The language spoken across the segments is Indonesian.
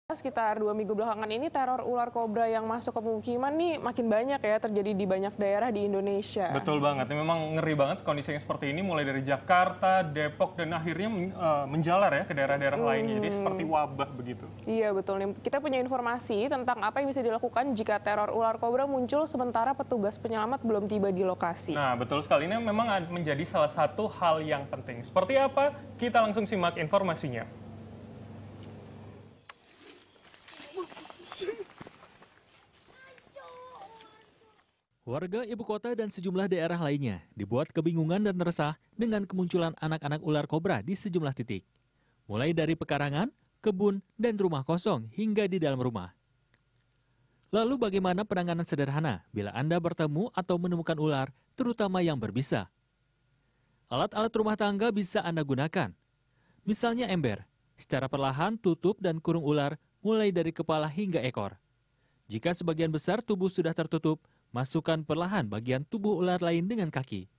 Sekitar 2 minggu belakangan ini teror ular kobra yang masuk ke pemukiman nih makin banyak ya terjadi di banyak daerah di Indonesia. Betul banget, memang ngeri banget kondisi yang seperti ini mulai dari Jakarta, Depok, dan akhirnya menjalar ya ke daerah-daerah lainnya. Jadi seperti wabah begitu. Iya betul nih, kita punya informasi tentang apa yang bisa dilakukan jika teror ular kobra muncul sementara petugas penyelamat belum tiba di lokasi. Nah betul sekali, ini memang menjadi salah satu hal yang penting. Seperti apa? Kita langsung simak informasinya. Warga ibu kota dan sejumlah daerah lainnya dibuat kebingungan dan resah dengan kemunculan anak-anak ular kobra di sejumlah titik. Mulai dari pekarangan, kebun, dan rumah kosong hingga di dalam rumah. Lalu bagaimana penanganan sederhana bila Anda bertemu atau menemukan ular, terutama yang berbisa? Alat-alat rumah tangga bisa Anda gunakan. Misalnya ember, secara perlahan tutup dan kurung ular mulai dari kepala hingga ekor. Jika sebagian besar tubuh sudah tertutup, masukkan perlahan bagian tubuh ular lain dengan kaki.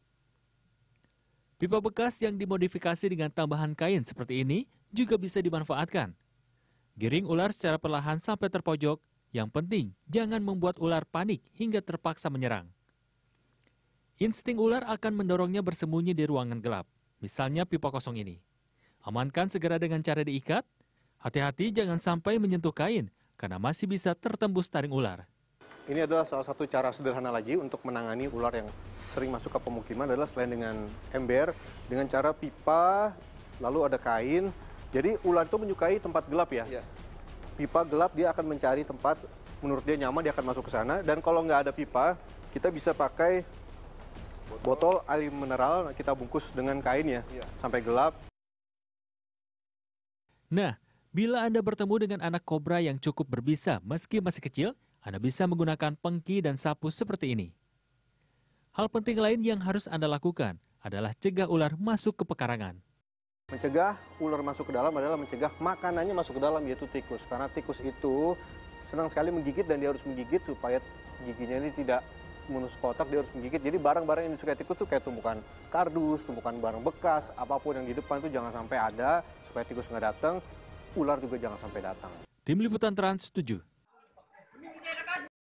Pipa bekas yang dimodifikasi dengan tambahan kain seperti ini juga bisa dimanfaatkan. Giring ular secara perlahan sampai terpojok, yang penting jangan membuat ular panik hingga terpaksa menyerang. Insting ular akan mendorongnya bersembunyi di ruangan gelap, misalnya pipa kosong ini. Amankan segera dengan cara diikat, hati-hati jangan sampai menyentuh kain, karena masih bisa tertembus taring ular. Ini adalah salah satu cara sederhana lagi untuk menangani ular yang sering masuk ke pemukiman adalah selain dengan ember, dengan cara pipa, lalu ada kain. Jadi ular itu menyukai tempat gelap ya. Pipa gelap dia akan mencari tempat, menurut dia nyaman dia akan masuk ke sana. Dan kalau nggak ada pipa, kita bisa pakai botol air mineral, kita bungkus dengan kain ya, sampai gelap. Nah, bila Anda bertemu dengan anak kobra yang cukup berbisa meski masih kecil, Anda bisa menggunakan pengki dan sapu seperti ini. Hal penting lain yang harus Anda lakukan adalah cegah ular masuk ke pekarangan. Mencegah ular masuk ke dalam adalah mencegah makanannya masuk ke dalam, yaitu tikus. Karena tikus itu senang sekali menggigit dan dia harus menggigit supaya giginya ini tidak menusuk otak, dia harus menggigit. Jadi barang-barang yang disukai tikus itu kayak tumpukan kardus, tumpukan barang bekas, apapun yang di depan itu jangan sampai ada supaya tikus nggak datang, ular juga jangan sampai datang. Tim Liputan Trans 7.